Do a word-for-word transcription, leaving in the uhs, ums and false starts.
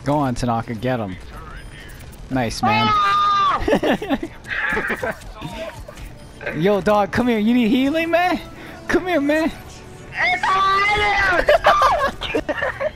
Go on, Tanaka, get him. Nice, man. Yo, dog, come here. You need healing, man? Come here, man.